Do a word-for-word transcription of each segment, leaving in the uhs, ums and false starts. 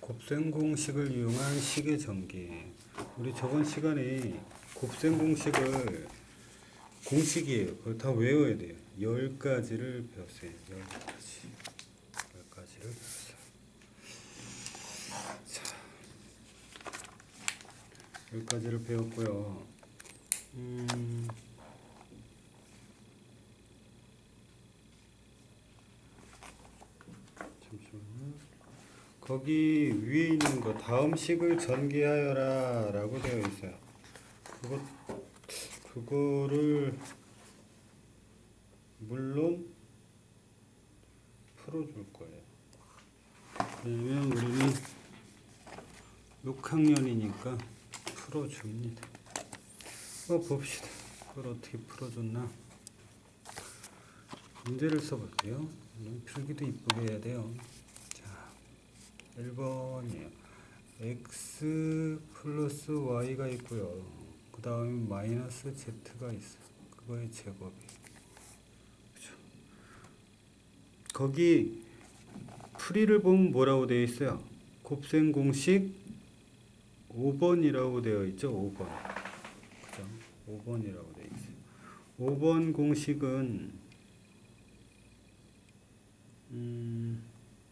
곱셈 공식을 이용한 식의 전개. 우리 저번 시간에 곱셈 공식을 공식이에요. 그걸 다 외워야 돼요. 열 가지를 배웠어요. 열 가지. 열 가지를 배웠어요. 자, 열 가지를 배웠고요. 음, 잠시만요. 거기 위에 있는 거 다음 식을 전개하여라 라고 되어 있어요. 그거, 그거를 물론 풀어줄 거예요. 왜냐면 우리는 육 학년이니까 풀어줍니다. 어, 봅시다. 그걸 어떻게 풀어줬나. 문제를 써볼게요. 필기도 이쁘게 해야 돼요. 일 번이에요. x 플러스 y가 있고요. 그 다음에 마이너스 z가 있어요. 그거의 제곱이. 그렇죠? 거기 풀이를 보면 뭐라고 되어 있어요? 곱셈 공식 오 번이라고 되어 있죠. 오 번. 그죠? 오 번이라고 되어 있어요. 오 번 공식은 음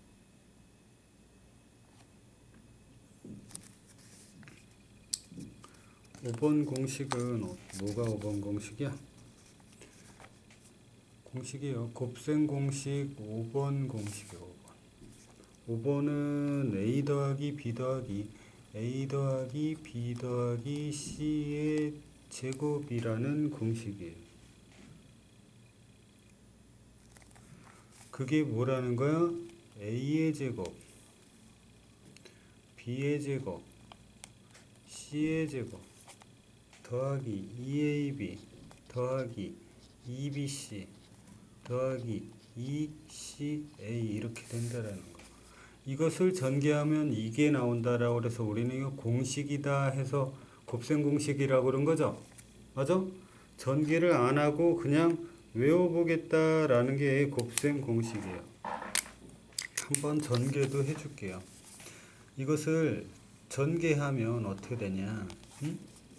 오 번 공식은 뭐가 오 번 공식이야? 공식이에요. 곱셈 공식 오 번 공식이에요. 오 번. 오 번은 a 더하기 b 더하기 a 더하기 b 더하기 c의 제곱이라는 공식이에요. 그게 뭐라는 거야? a의 제곱, b의 제곱, c의 제곱 더하기 이 에이 비 더하기 이 비 씨 더하기 이 씨 에이 이렇게 된다라는 거. 이것을 전개하면 이게 나온다라고 그래서 우리는 이거 공식이다 해서 곱셈 공식이라고 그런 거죠. 맞아? 전개를 안 하고 그냥 외워보겠다라는 게 곱셈 공식이에요. 한번 전개도 해줄게요. 이것을 전개하면 어떻게 되냐? 응?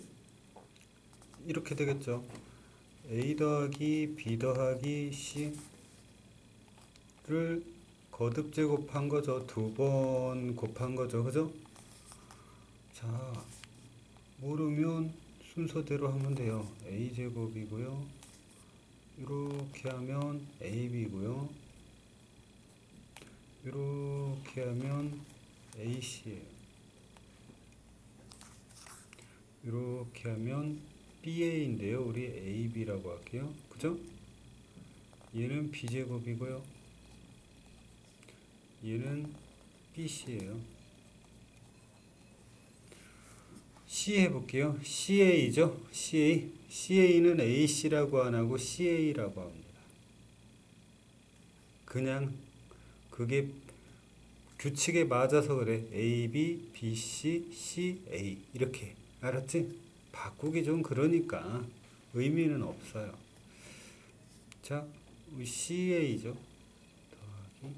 이렇게 되겠죠. a 더하기 b 더하기 c를 거듭 제곱한 거죠. 두 번 곱한 거죠. 그죠? 자, 모르면 순서대로 하면 돼요. a 제곱이고요. 이렇게 하면 에이비고요. 이렇게 하면 에이씨예요. 이렇게 하면 비에이인데요. 우리 에이비라고 할게요. 그죠? 얘는 b제곱이고요. 얘는 비씨예요. C 해볼게요. 씨에이죠. 씨에이. 씨에이는 에이씨라고 안 하고 씨에이라고 합니다. 그냥 그게 규칙에 맞아서 그래. 에이비, 비씨, 씨에이 이렇게. 알았지? 바꾸기 좀 그러니까 의미는 없어요. 자, 씨에이죠. 더하기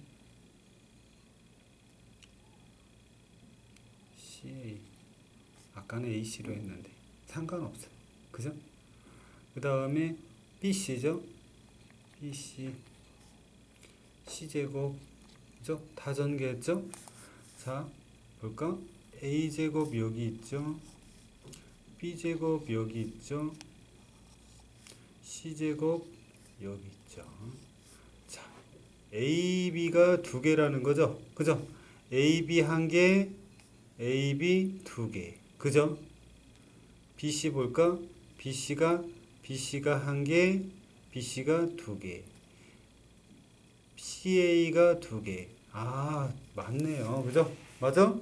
씨에이. 아까는 에이씨로 했는데 상관없어요. 그죠? 그 다음에 비씨죠. 비씨. C제곱. 그죠? 다 전개했죠? 자, 볼까? A제곱 여기 있죠? B제곱 여기 있죠? C제곱 여기 있죠? 자, 에이비가 두 개라는 거죠? 그죠? 에이비 한 개, 에이비 두 개. 그죠? 비씨 볼까? 비씨가, 비씨가 한 개, 비씨가 두 개. 씨에이가 두 개. 아, 맞네요. 그죠? 맞아?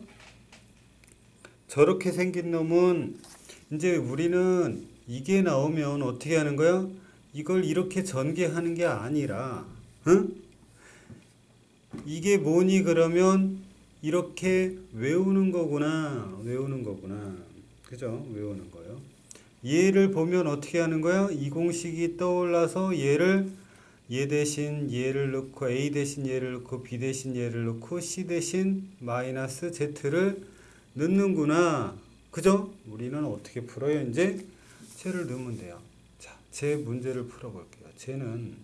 저렇게 생긴 놈은 이제 우리는 이게 나오면 어떻게 하는 거야? 이걸 이렇게 전개하는 게 아니라, 응? 이게 뭐니 그러면 이렇게 외우는 거구나. 외우는 거구나. 그죠? 외우는 거요. 얘를 보면 어떻게 하는 거야? 이 공식이 떠올라서 얘를 얘 대신 얘를 넣고 A 대신 얘를 넣고 B 대신 얘를 넣고 C 대신 마이너스 Z를 넣는구나. 그죠? 우리는 어떻게 풀어요? 이제 쟤를 넣으면 돼요. 자, 제 문제를 풀어볼게요. 쟤는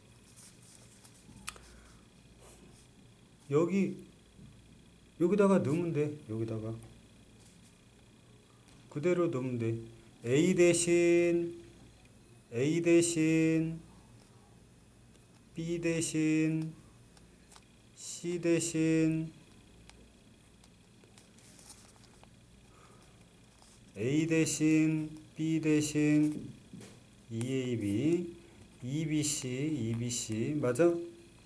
여기 여기다가 넣으면 돼. 여기다가 그대로 넣으면 돼. A 대신 A 대신 B 대신 C 대신 A 대신 B 대신 이에이비 이비씨 이비씨 맞아?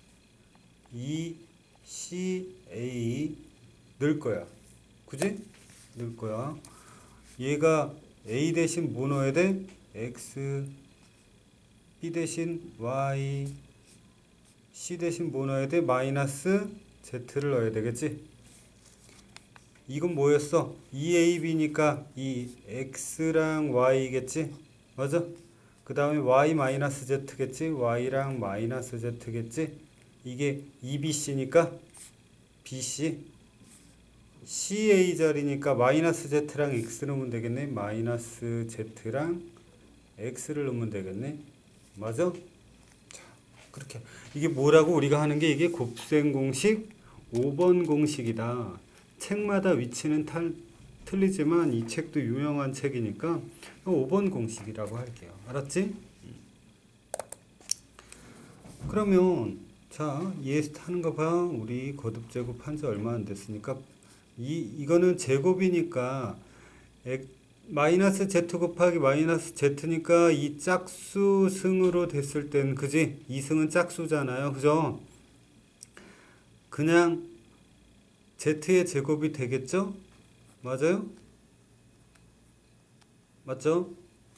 이씨에이 넣을 거야. 그지? 넣을 거야. 얘가 A 대신 뭐 넣어야 돼? X B 대신 Y C 대신 뭐 넣어야 돼? 마이너스 Z를 넣어야 되겠지? 이건 뭐였어? 이에이비니까 이 X랑 Y겠지? 맞아? 그 다음에 Y 마이너스 Z겠지? Y랑 마이너스 Z겠지? 이게 이비씨니까 비씨 씨에이 자리니까 마이너스 Z랑 X 넣으면 되겠네? 마이너스 Z랑 X를 넣으면 되겠네? 맞아? 자, 그렇게. 이게 뭐라고 우리가 하는 게 이게 곱셈 공식 오 번 공식이다. 책마다 위치는 탈, 틀리지만 이 책도 유명한 책이니까 오 번 공식이라고 할게요. 알았지? 그러면 자, 이에스 하는 거 봐. 우리 거듭 제곱한 지 얼마 안 됐으니까 이, 이거는 제곱이니까 엑, 마이너스 Z 곱하기 마이너스 Z니까 이 짝수 승으로 됐을 땐 그지? 이 승은 짝수잖아요. 그죠? 그냥 Z의 제곱이 되겠죠? 맞아요? 맞죠?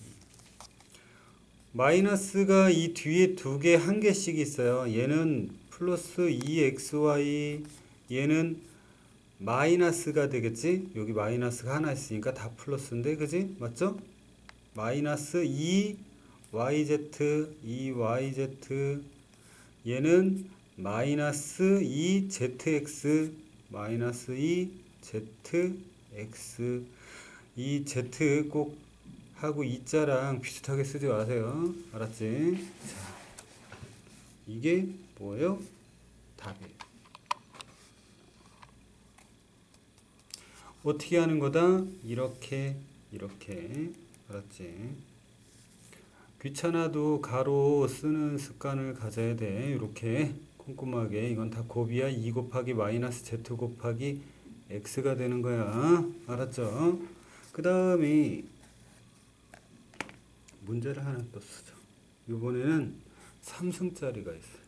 마이너스가 이 뒤에 두 개, 한 개씩 있어요. 얘는 플러스 이 엑스와이, 얘는 마이너스가 되겠지? 여기 마이너스가 하나 있으니까 다 플러스인데, 그지? 맞죠? 마이너스 이 와이제드, 이 와이제드, 얘는 마이너스 이 제트엑스, 마이너스 이 제트엑스, 이 Z 꼭 하고 이자랑 비슷하게 쓰지 마세요. 알았지? 자, 이게 뭐예요? 답이에요. 어떻게 하는 거다? 이렇게, 이렇게. 알았지? 귀찮아도 가로 쓰는 습관을 가져야 돼. 이렇게 꼼꼼하게. 이건 다 곱이야. 이 곱하기 마이너스 Z 곱하기 X가 되는 거야. 알았죠? 그 다음에 문제를 하나 또 쓰죠. 이번에는 삼 승짜리가 있어요.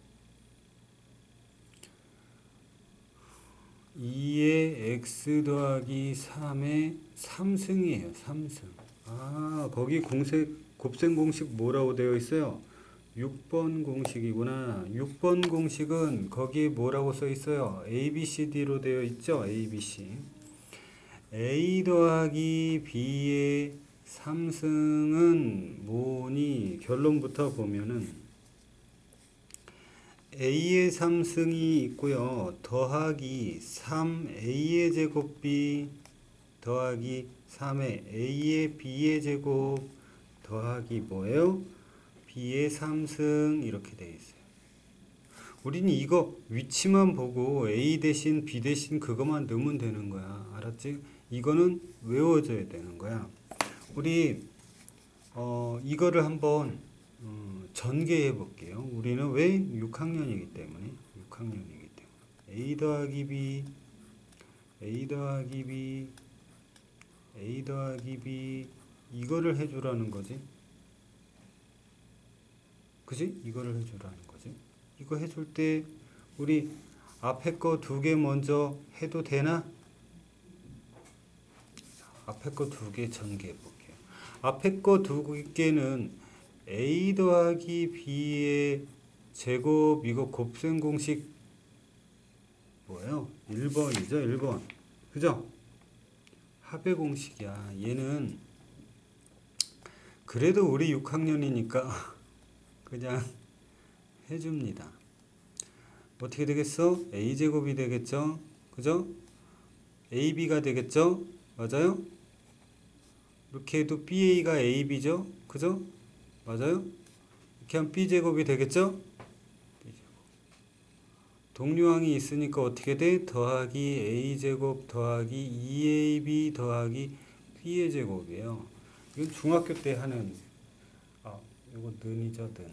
이에 X 더하기 삼의 삼 승이에요. 삼 승. 아, 거기 공식, 곱셈 공식 뭐라고 되어 있어요? 육 번 공식이구나. 육 번 공식은 거기 뭐라고 써 있어요? A, B, C, D로 되어 있죠? A, B, C. A 더하기 B의 삼 승은 뭐니? 결론부터 보면은 A의 삼 승이 있고요. 더하기 삼 에이의 제곱 B 더하기 삼의 A의 B의 제곱 더하기 뭐예요? B의 삼 승 이렇게 되어 있어요. 우리는 이거 위치만 보고 A 대신 B 대신 그것만 넣으면 되는 거야. 알았지? 이거는 외워줘야 되는 거야. 우리 어, 이거를 한번 어, 전개해 볼게요. 우리는 왜? 육 학년이기 때문에 육 학년이기 때문에 A 더하기 B A 더하기 B A 더하기 B 이거를 해주라는 거지. 그지? 이거를 해주라는 거지. 이거 해줄 때 우리 앞에 거 두 개 먼저 해도 되나? 앞에 거 두 개 전개해 볼게요. 앞에 거 두 개는 A 더하기 B의 제곱 이거 곱셈 공식 뭐예요? 일 번이죠. 일 번. 그죠? 합의 공식이야. 얘는 그래도 우리 육 학년이니까 그냥 해줍니다. 어떻게 되겠어? a제곱이 되겠죠? 그죠? 에이비가 되겠죠? 맞아요? 이렇게 해도 비에이가 에이비죠? 그죠? 맞아요? 이렇게 하면 b제곱이 되겠죠? 동류항이 있으니까 어떻게 돼? 더하기 a제곱 더하기 이에이비 더하기 b의 제곱이에요. 이건 중학교 때 하는, 아, 이거 는이죠, 는.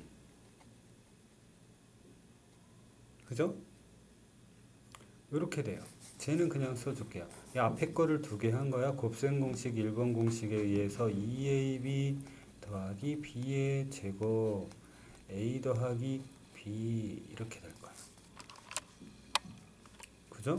그죠? 이렇게 돼요. 쟤는 그냥 써줄게요. 이 앞에 거를 두 개 한 거야. 곱셈 공식 일 번 공식에 의해서 이에이비 더하기 b의 제곱 a 더하기 b 이렇게 될 거야. 그죠?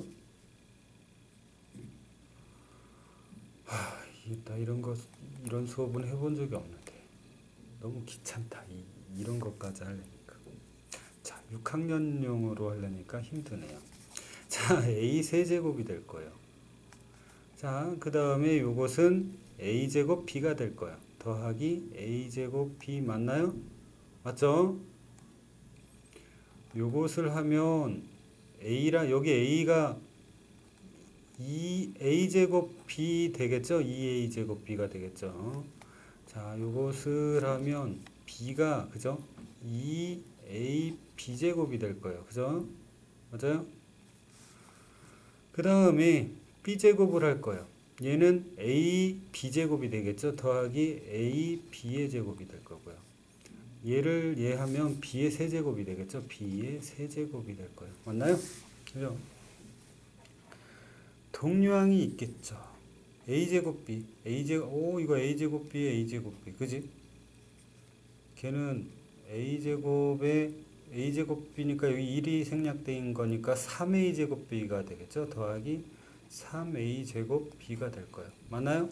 하, 나 이런 거 이런 수업은 해본 적이 없는데 너무 귀찮다. 이, 이런 것까지 하려니까. 자, 육 학년용으로 하려니까 힘드네요. 자, a 세제곱이 될 거예요. 자, 그 다음에 요것은 a제곱 b가 될 거야. 더하기 a제곱 b 맞나요? 맞죠? 요것을 하면 a라 여기 a가 이 a제곱 b 되겠죠? 이 에이제곱 b가 되겠죠? 자, 요것을 하면 b가 그죠? 이 에이 b제곱이 될 거예요. 그죠? 맞아요? 그 다음에 b제곱을 할 거예요. 얘는 a b제곱이 되겠죠? 더하기 a b의 제곱이 될 거고요. 얘를 얘 하면 b의 세제곱이 되겠죠? b의 세제곱이 될 거예요. 맞나요? 그죠? 동류항이 있겠죠. a제곱 b, a제곱, 오, 이거 a제곱 b, a제곱 b, 그지? 걔는 a제곱에 a제곱 b니까 여기 일이 생략된 거니까 삼 에이제곱 b가 되겠죠? 더하기 삼 에이제곱 b가 될 거예요. 맞나요?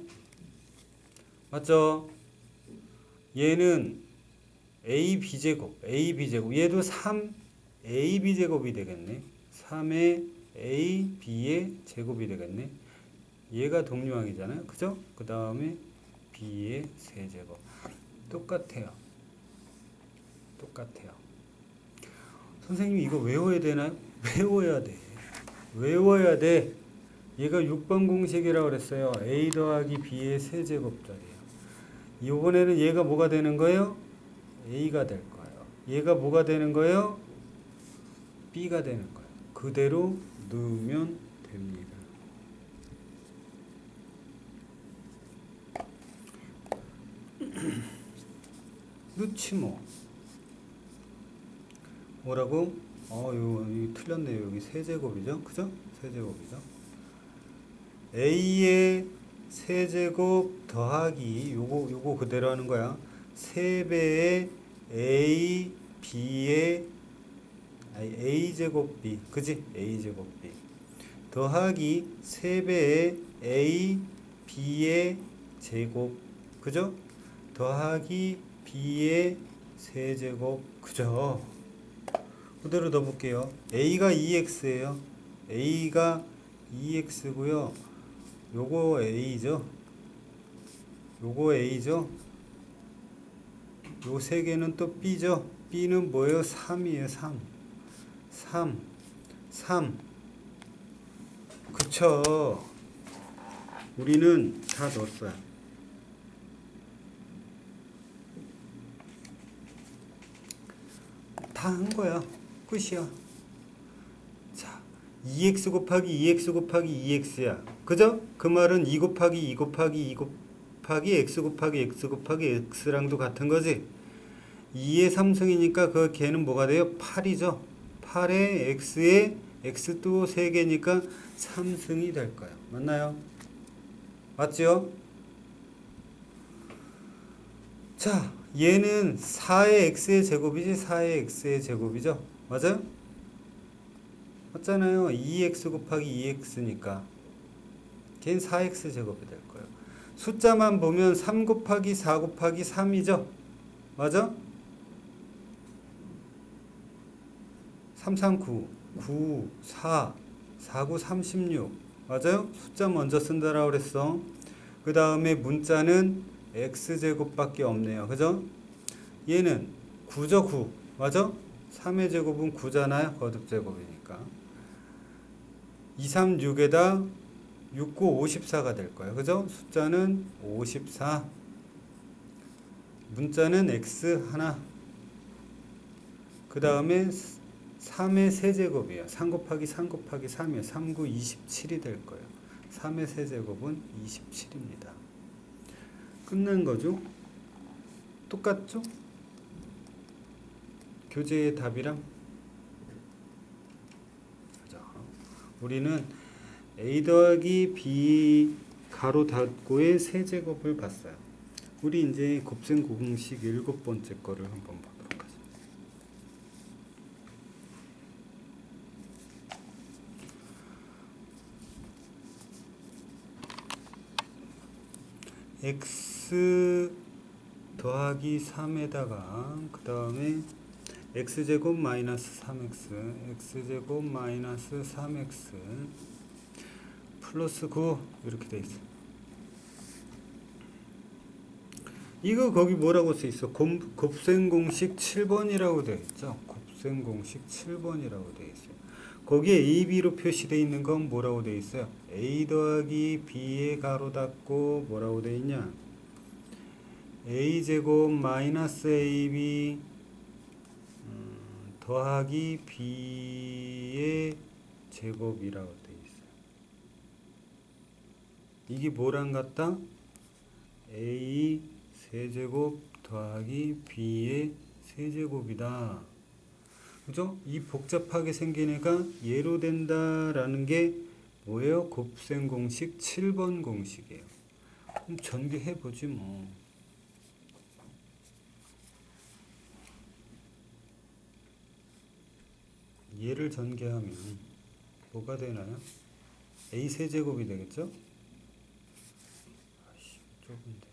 맞죠? 얘는 a b제곱, a b제곱, 얘도 삼 에이 비 제곱이 되겠네. 삼의 a b의 제곱이 되겠네. 얘가 동류항이잖아요. 그죠? 그 다음에 b의 세제곱. 똑같아요. 똑같아요. 선생님 이거 외워야 되나요? 외워야 돼. 외워야 돼. 얘가 육 번 공식이라고 그랬어요. a 더하기 b의 세제곱짜리예요. 이번에는 얘가 뭐가 되는 거예요? a가 될 거예요. 얘가 뭐가 되는 거예요? b가 되는 거예요. 그대로 넣으면 됩니다. 넣지 뭐. 뭐라고? 어, 요, 이 틀렸네요. 여기 세제곱이죠? 그죠? 세제곱이죠? a의 세제곱 더하기 요거 요거 그대로 하는 거야. 세 배의 a b의 아니, a제곱 b, 그지? a제곱 b 더하기 세 배의 a b의 제곱, 그죠? 더하기 b의 세제곱, 그죠? 그대로 넣어볼게요. a가 이 엑스예요. a가 이 엑스고요. 요거 a죠. 요거 a죠. 요 세 개는 또 b죠. b는 뭐예요? 삼이에요. 삼. 삼. 삼. 그쵸. 우리는 다 넣었어요. 다 한 거야. 끝이야. 자, 이 엑스 곱하기 이 엑스 곱하기 이 엑스야. 그죠? 그 말은 이 곱하기 이 곱하기 이 곱하기 x 곱하기 x 곱하기 x랑도 같은 거지. 이의 삼승이니까 그 걔는 뭐가 돼요? 팔이죠. 팔에 x에 x도 세 개니까 삼승이 될 거예요. 맞나요? 맞죠? 자, 얘는 사의 x의 제곱이지 사의 x의 제곱이죠. 맞아요? 맞잖아요. 이 엑스 곱하기 이 엑스니까 걔는 사 엑스 제곱이 될 거예요. 숫자만 보면 삼 곱하기 사 곱하기 삼이죠. 맞아? 삼, 삼, 구, 구, 사, 사, 구, 삼십육. 맞아요? 숫자 먼저 쓴다라고 그랬어. 그 다음에 문자는 x제곱밖에 없네요. 그죠? 얘는 구죠, 구. 맞아? 삼의 제곱은 구잖아요. 거듭 제곱이니까. 이백삼십육에다 육, 구, 오십사가 될 거예요. 그죠? 숫자는 오십사. 문자는 x 하나. 그 다음에 삼의 세제곱이에요. 삼 곱하기 삼 곱하기 삼이에요. 삼, 구, 이십칠이 될 거예요. 삼의 세제곱은 이십칠입니다. 끝난 거죠? 똑같죠? 교재의 답이랑. 그죠? 우리는 a 더하기 b 가로 닫고의 세제곱을 봤어요. 우리 이제 곱셈 공식 일곱 번째 거를 한번 보도록 하겠습니다. x 더하기 삼에다가 그 다음에 x제곱 마이너스 삼 엑스 x제곱 마이너스 삼 엑스 플러스 구 이렇게 돼 있어. 이거 거기 뭐라고 써 있어? 곱셈 공식 칠 번이라고 되어 있죠. 곱셈 공식 칠 번이라고 되어 있어요. 거기에 a, b로 표시되어 있는 건 뭐라고 되어 있어요? a 더하기 b의 가로 닫고 뭐라고 되어 있냐? a제곱 마이너스 ab 음, 더하기 b의 제곱이라고 되어 있어요. 이게 뭐랑 같다? a 세제곱 더하기 b의 세제곱이다. 그죠? 이 복잡하게 생긴 애가 예로 된다라는 게 뭐예요? 곱셈 공식 칠 번 공식이에요. 그럼 전개해 보지 뭐. 얘를 전개하면 뭐가 되나요? a 세제곱이 되겠죠? 아이씨, 좁은데.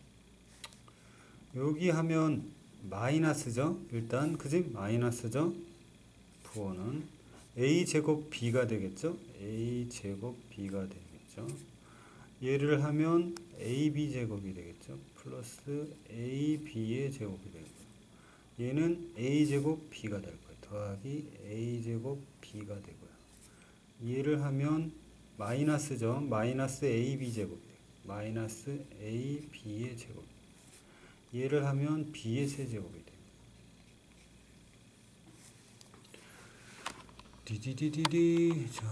여기 하면 마이너스죠. 일단 그지? 마이너스죠. 부호는 a제곱 b가 되겠죠. a제곱 b가 되겠죠. 얘를 하면 ab제곱이 되겠죠. 플러스 ab의 제곱이 되고요. 얘는 a제곱 b가 될 거예요. 더하기 a제곱 b가 되고요. 얘를 하면 마이너스죠. 마이너스 ab제곱이 돼요. 마이너스 ab의 제곱. 얘를 하면 b의 세제곱이 돼요. 디디디디디. 자,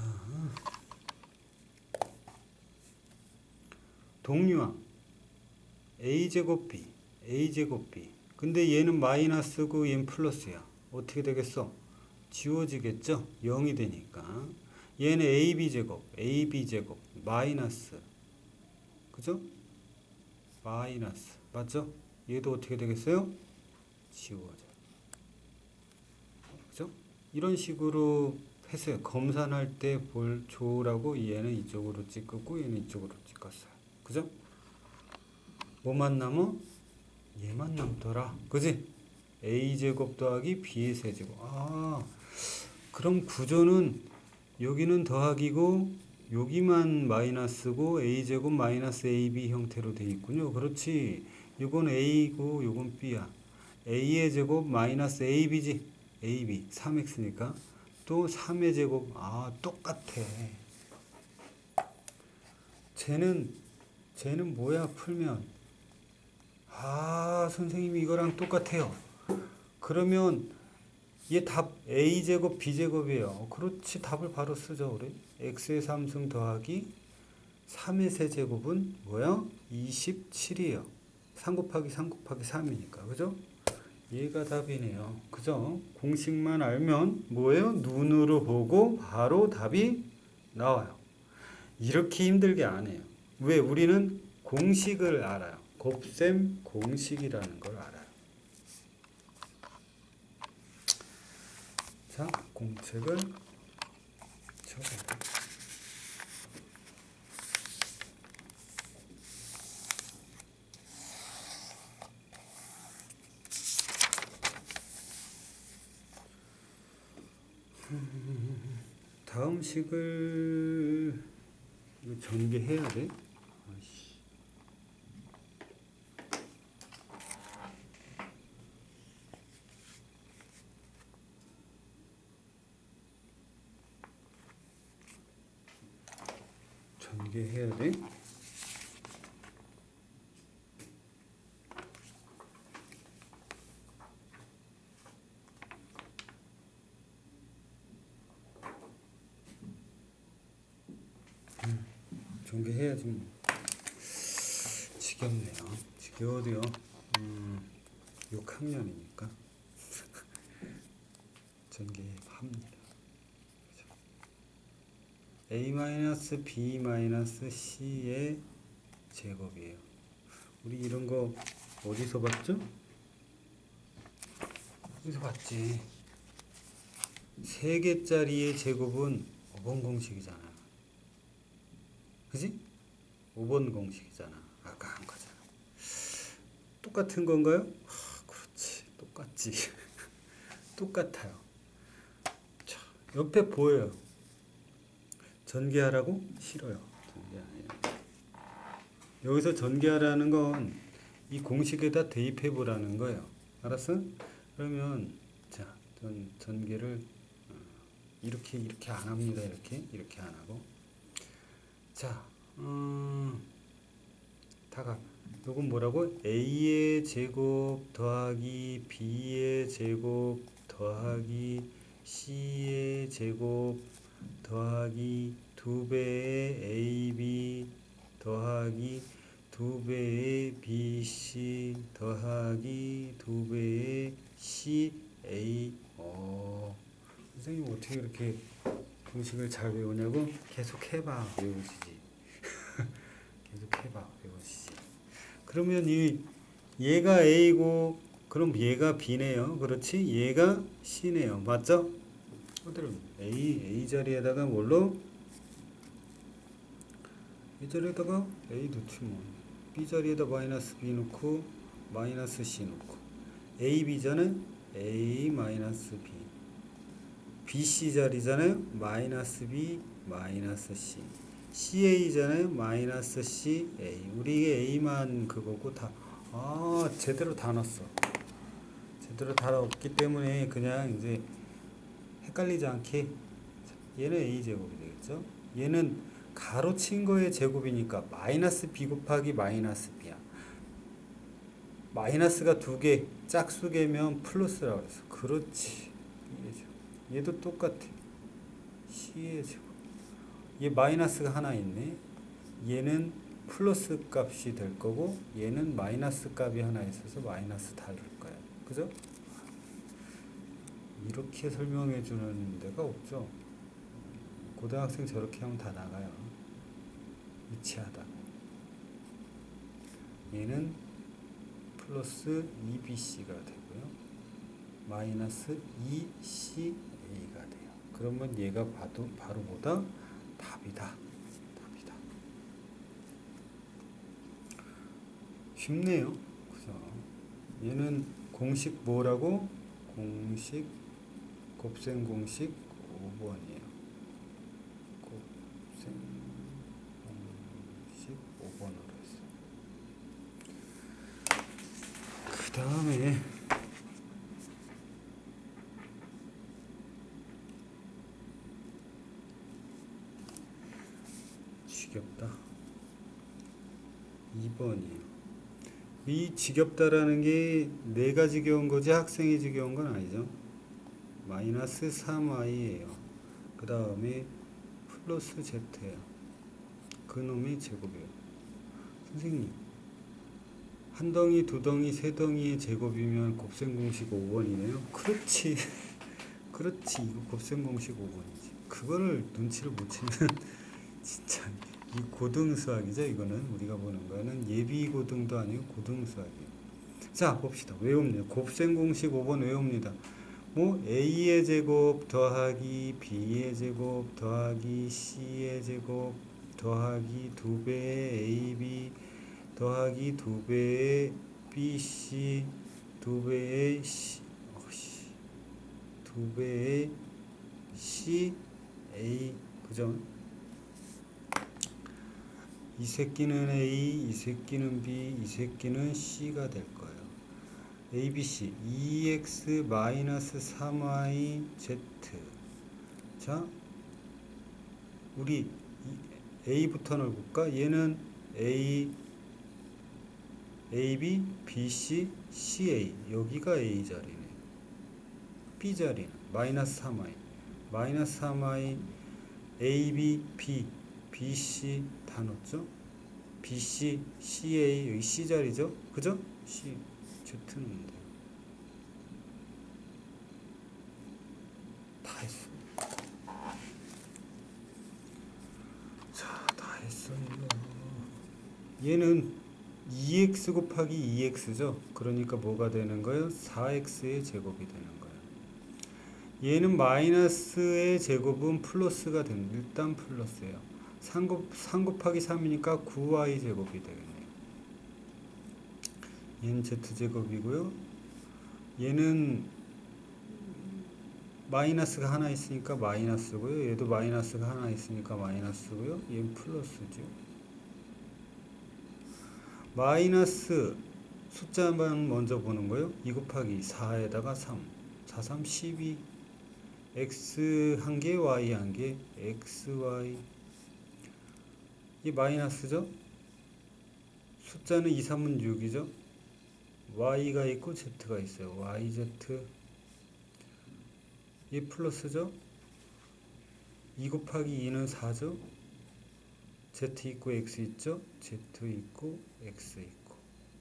동류항 a제곱 b, a제곱 b. 근데 얘는 마이너스고 얘는 플러스야. 어떻게 되겠어? 지워지겠죠? 영이 되니까. 얘는 ab제곱, ab제곱, 마이너스. 그죠? 마이너스. 맞죠? 얘도 어떻게 되겠어요? 지워져. 그죠? 이런 식으로 했어요. 검산할 때 볼 조라고 얘는 이쪽으로 찍었고 얘는 이쪽으로 찍었어요. 그죠? 뭐만 남어? 얘만 남더라. 그지? a제곱 더하기 b의 세제곱. 아, 그럼 구조는 여기는 더하기고 여기만 마이너스고 a제곱 마이너스 ab 형태로 되어 있군요. 그렇지. 이건 a고 요건 b야. a의 제곱 마이너스 ab지. ab 삼 엑스니까 또 삼의 제곱. 아, 똑같아. 쟤는 쟤는 뭐야? 풀면 아, 선생님이 이거랑 똑같아요. 그러면 얘 답 a제곱 b제곱이에요. 그렇지. 답을 바로 쓰죠. 우리 x의 삼승 더하기 삼의 세제곱은 뭐야? 이십칠이에요. 삼 곱하기 삼 곱하기 삼이니까. 그죠? 얘가 답이네요. 그죠? 공식만 알면 뭐예요? 눈으로 보고 바로 답이 나와요. 이렇게 힘들게 안 해요. 왜? 우리는 공식을 알아요. 곱셈 공식이라는 걸 알아요. 자, 공책을 적어요. 다음 식을 이거 전개해야 돼? 아이씨. 전개해야 돼. 음, 전개해야지 뭐. 지겹네요. 지겨워도요. 음, 육 학년이니까 전개합니다. a-b-c의 제곱이에요. 우리 이런 거 어디서 봤죠? 어디서 봤지? 세 개짜리의 제곱은 오 번 공식이잖아. 그지? 오 번 공식이잖아. 아까 한 거잖아. 똑같은 건가요? 아, 그렇지. 똑같지. 똑같아요. 자, 옆에 보여요. 전개하라고? 싫어요. 전개 아니에요. 여기서 전개하라는 건 이 공식에다 대입해 보라는 거예요. 알았어? 그러면 자, 전 전개를 어, 이렇게 이렇게 안 합니다. 이렇게 이렇게 안 하고 자, 음, 다가 요건 뭐라고? a의 제곱 더하기 b의 제곱 더하기 c의 제곱 더하기 두 배의 에이비 더하기 두 배의 비씨 더하기 두 배의 씨에이. 어, 선생님 어떻게 이렇게 공식을 잘 외우냐고? 계속 해봐 외우시지. 계속 해봐 외우시지. 그러면 이 얘가 A고 그럼 얘가 B네요. 그렇지? 얘가 C네요. 맞죠? 그대로 A, A 자리에다가 뭘로? 이 자리에다가 A 넣지 뭐. B 자리에다 마이너스 B 넣고 마이너스 C 넣고 A, B잖아요. A 마이너스 B. B, C 자리잖아요. 마이너스 B 마이너스 C. 씨 에이잖아요. 마이너스 씨 에이. 우리 A만 그거고 다, 아, 제대로 다 넣었어. 제대로 다 넣었기 때문에 그냥 이제 헷갈리지 않게 얘는 A 제곱이 되겠죠. 얘는 가로친 거의 제곱이니까 마이너스 B 곱하기 마이너스 B야. 마이너스가 두 개, 짝수 개면 플러스라고 그랬어. 그렇지. 얘도 똑같아. C의 제곱. 얘 마이너스가 하나 있네. 얘는 플러스 값이 될 거고 얘는 마이너스 값이 하나 있어서 마이너스 다를 거야. 그죠? 이렇게 설명해 주는 데가 없죠. 고등학생 저렇게 하면 다 나가요. 유치하다. 얘는 플러스 이 비 씨가 되고요. 마이너스 이 씨 에이가 돼요. 그러면 얘가 봐도 바로 뭐다? 답이다. 답이다. 쉽네요. 그죠? 얘는 공식 뭐라고? 공식 곱셈 공식 오 번이에요. 곱셈 공식 오 번으로 했어. 그 다음에 지겹다. 이 번이에요. 이 지겹다라는 게 내가 지겨운 거지 학생이 지겨운 건 아니죠. 마이너스 삼 와이예요. 그 다음에 플러스 Z예요. 그놈의 제곱이에요. 선생님, 한 덩이, 두 덩이, 세 덩이의 제곱이면 곱셈 공식 오 번이네요. 그렇지. 그렇지. 이거 곱셈 공식 오 번이지. 그거를 눈치를 못 채면 진짜 이 고등 수학이죠. 이거는 우리가 보는 거는 예비 고등도 아니고 고등 수학이에요. 자, 봅시다. 외웁니다. 곱셈 공식 오 번 외웁니다. 뭐 A의 제곱 더하기 B의 제곱 더하기 C의 제곱 더하기 두 배의 에이비 더하기 두 배의 비씨 두 배의 C, 어씨, 두 배의 씨에이. 그죠? 이 새끼는 A, 이 새끼는 B, 이 새끼는 C가 될 거예요. 에이비씨 이 엑스 마이너스 삼 와이 제드. 자, 우리 A부터 넣어볼까? 얘는 A, 에이비, 비씨, 씨에이. 여기가 A 자리네. B 자리는 마이너스 삼 아이. 마이너스 삼 아이, 에이비, B, 비씨 다 넣었죠? 비씨, 씨에이, 여기 C 자리죠? 그죠? C, Z는 돼요. 다 했어. 자, 다 했어요. 얘는 이 엑스 곱하기 이 엑스죠? 그러니까 뭐가 되는 거예요? 사 엑스의 제곱이 되는 거예요. 얘는 마이너스의 제곱은 플러스가 됩니다. 일단 플러스예요. 삼, 곱, 삼 곱하기 삼이니까 구 와이 제곱이 되겠네요. 얘는 Z제곱이고요. 얘는 마이너스가 하나 있으니까 마이너스고요. 얘도 마이너스가 하나 있으니까 마이너스고요. 얘는 플러스죠. 마이너스 숫자만 먼저 보는 거예요. 이 곱하기 사에다가 삼. 사, 삼, 십이. x 한 개, y 한 개. x, y. 이 마이너스죠? 숫자는 이, 삼은 육이죠? y가 있고 z가 있어요. yz. 이 플러스죠? 이 곱하기 이는 사죠? z 있고 x 있죠? z 있고 x 있고.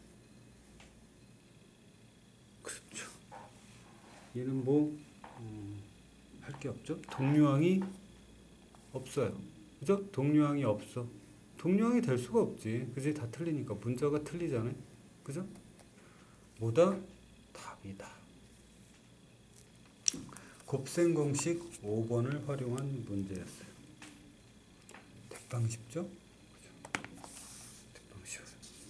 그렇죠. 얘는 뭐 음, 할 게 없죠? 동류항이 없어요. 그죠? 동류항이 없어. 동류항이 될 수가 없지. 그지? 다 틀리니까. 문자가 틀리잖아요. 그죠? 뭐다? 답이다. 곱셈 공식 오 번을 활용한 문제였어요. 대빵 쉽죠? 그죠? 대빵 쉬워요.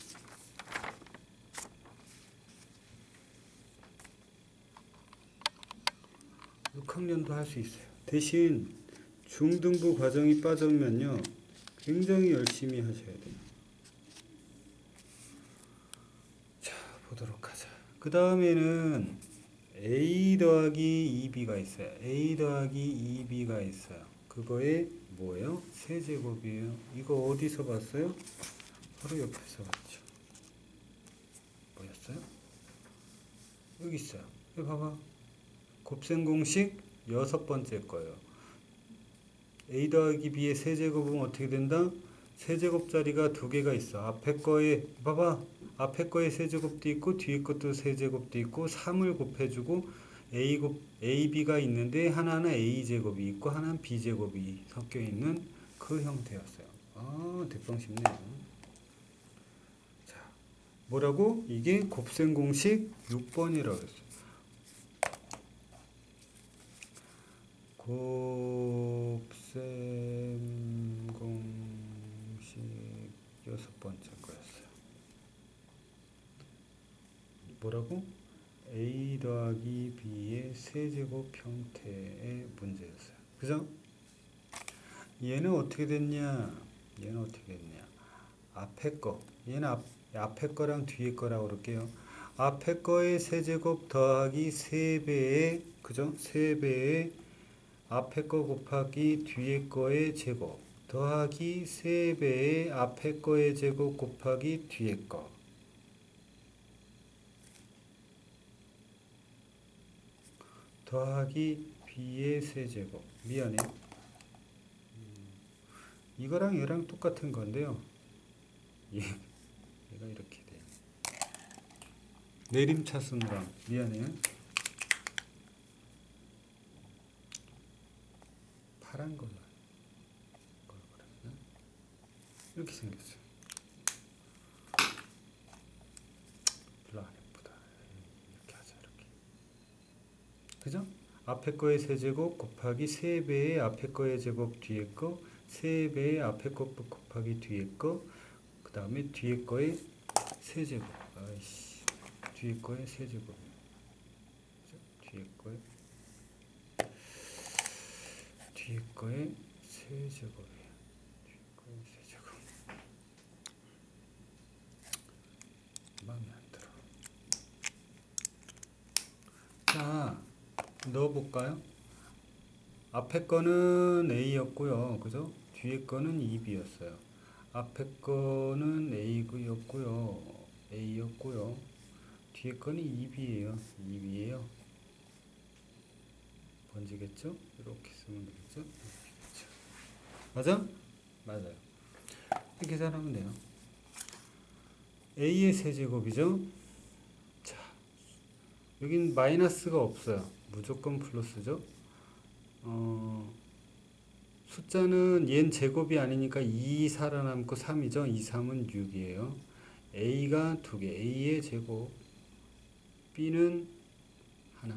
육 학년도 할 수 있어요. 대신 중등부 과정이 빠졌면요, 굉장히 열심히 하셔야 돼요. 자, 보도록 하자. 그 다음에는 A 더하기 이 비가 있어요. A 더하기 이 비가 있어요. 그거에 뭐예요? 세제곱이에요. 이거 어디서 봤어요? 바로 옆에서 봤죠. 뭐였어요? 여기 있어요. 여기 봐봐. 곱셈 공식 여섯 번째 거예요. A 더하기 B의 세제곱은 어떻게 된다? 세제곱자리가 두 개가 있어. 앞에 거에 봐봐. 앞에 거에 세제곱도 있고 뒤에 것도 세제곱도 있고 삼을 곱해주고 A 곱 에이 비가 있는데 하나는 A제곱이 있고 하나는 B제곱이 섞여 있는 그 형태였어요. 아, 대빵 쉽네요. 자, 뭐라고? 이게 곱셈 공식 육 번이라고 했어요. 곱셈 공식 여섯 번째 거였어요. 뭐라고? A 더하기 B의 세제곱 형태의 문제였어요. 그죠? 얘는 어떻게 됐냐? 얘는 어떻게 됐냐? 앞에 거. 얘는 앞, 앞에 거랑 뒤에 거라고 그럴게요. 앞에 거의 세제곱 더하기 세 배의, 그죠? 세 배의 앞에 거 곱하기 뒤에 거의 제곱 더하기 세 배의 앞에 거의 제곱 곱하기 뒤에 거. 더하기 b의 세제곱. 미안해. 음, 이거랑 얘랑 똑같은 건데요. 얘, 얘가 이렇게 돼. 내림차순으로. 미안해요. 파란 걸로. 이렇게 생겼어요. 별로 안 예쁘다. 이렇게 하자, 이렇게. 그죠? 앞에 거의 세제곱 곱하기 세 배의 앞에 거의 제곱 뒤에 거, 세 배의 앞에 거 곱하기 뒤에 거, 그 다음에 뒤에 거의 세제곱. 아이씨. 뒤에 거의 세제곱. 뒤에 거의 뒤에 거의 세제곱. 마음에 안 들어. 자, 넣어볼까요? 앞에 거는 A였고요. 그죠? 뒤에 거는 이 비였어요. 앞에 거는 A였고요. A였고요. 뒤에 거는 이 비예요. 이 비예요. 번지겠죠? 이렇게 쓰면 되겠죠? 맞아? 맞아요. 이렇게 계산하면 돼요. A의 세제곱이죠? 자, 여긴 마이너스가 없어요. 무조건 플러스죠? 어, 숫자는 얘는 제곱이 아니니까 이 살아남고 삼이죠? 이, 삼은 육이에요. A가 두 개, A의 제곱, B는 하나.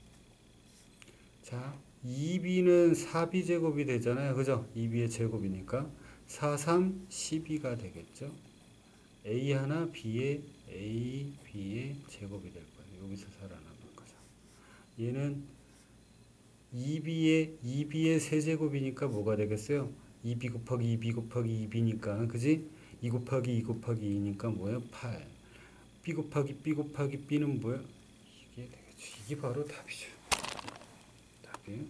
자, 이 비는 사 비 제곱이 되잖아요. 그죠? 이 비의 제곱이니까 사, 삼, 십이가 되겠죠? A 하나, B의 A, B의 제곱이 될 거예요. 여기서 살아남을 거죠. 얘는 이 비의 이 비의 세제곱이니까 뭐가 되겠어요? 이 비 곱하기 이 비 곱하기 이 비니까 그지? 이 곱하기 이 곱하기 이니까 뭐예요? 팔. B 곱하기 B 곱하기 B는 뭐예요? 이게 되겠죠. 이게 바로 답이죠. 답이에요.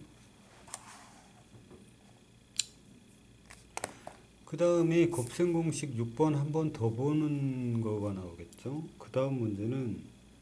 그 다음에 곱셈 공식 육 번 한 번 더 보는 거가 나오겠죠. 그 다음 문제는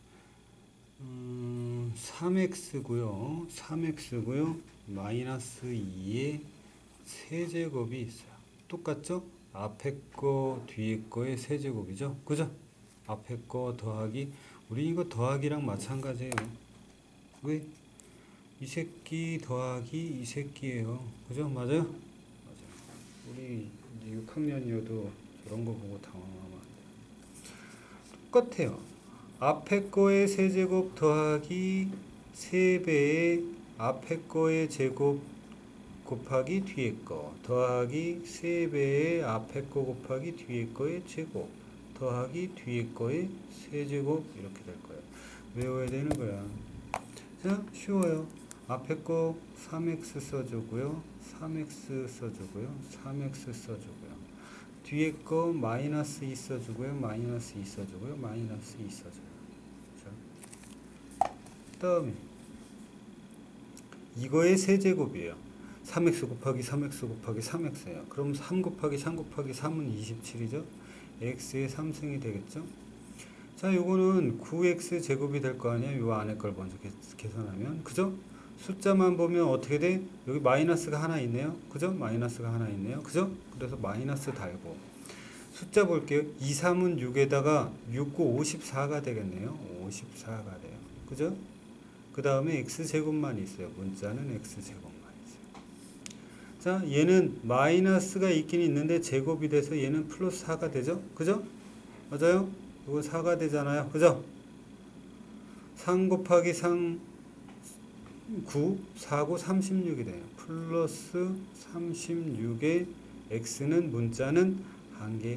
음, 삼 엑스고요. 삼 엑스고요. 마이너스 이의 세제곱이 있어요. 똑같죠? 앞에 거 뒤에 거의 세제곱이죠. 그죠? 앞에 거 더하기, 우리 이거 더하기랑 마찬가지예요. 왜? 이 새끼 더하기 이 새끼예요. 그죠? 맞아요? 맞아요. 우리 육 학년이어도 저런 거 보고 당황하면 안 돼요. 똑같아요. 앞에 거의 세제곱 더하기 세 배의 앞에 거의 제곱 곱하기 뒤에 거 더하기 세 배의 앞에 거 곱하기 뒤에 거의 제곱 더하기 뒤에 거의 세제곱 이렇게 될 거예요. 외워야 되는 거야. 자, 쉬워요. 앞에 거 삼 엑스 써주고요. 삼 엑스 써주고요. 삼 엑스 써주고요. 뒤에 거 마이너스 이 써주고요. 마이너스 이 써주고요. 마이너스 이 써줘요. 자, 다음에 이거의 세제곱이에요. 삼 엑스 곱하기 삼 엑스 곱하기 삼 엑스예요. 그럼 삼 곱하기 삼 곱하기 삼은 이십칠이죠. x의 삼 승이 되겠죠. 자, 요거는 구 엑스 제곱이 될 거 아니에요. 요 안에 걸 먼저 계산하면. 그죠? 숫자만 보면 어떻게 돼? 여기 마이너스가 하나 있네요. 그죠? 마이너스가 하나 있네요. 그죠? 그래서 마이너스 달고. 숫자 볼게요. 이, 삼은 육에다가 육, 구, 오십사가 되겠네요. 오십사가 돼요. 그죠? 그 다음에 x제곱만 있어요. 문자는 x제곱만 있어요. 자, 얘는 마이너스가 있긴 있는데 제곱이 돼서 얘는 플러스 사가 되죠? 그죠? 맞아요? 이거 사가 되잖아요. 그죠? 삼 곱하기 삼, 구, 사고 삼십육이 돼요. 플러스 삼십육의 x는 문자는 한 개.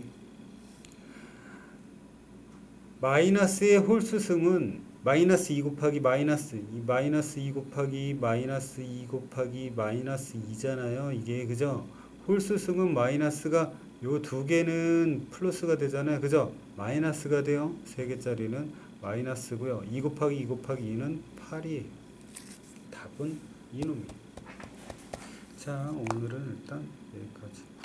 마이너스의 홀수승은 마이너스 이 곱하기 마이너스 이 마이너스 이 곱하기 마이너스 이 곱하기 마이너스 이잖아요. 이게 그죠? 홀수승은 마이너스가 요 두 개는 플러스가 되잖아요. 그죠? 마이너스가 돼요. 세 개짜리는 마이너스고요. 이 곱하기 이 곱하기 이는 팔이에요. 답은 이놈이에요. 자, 오늘은 일단 여기까지.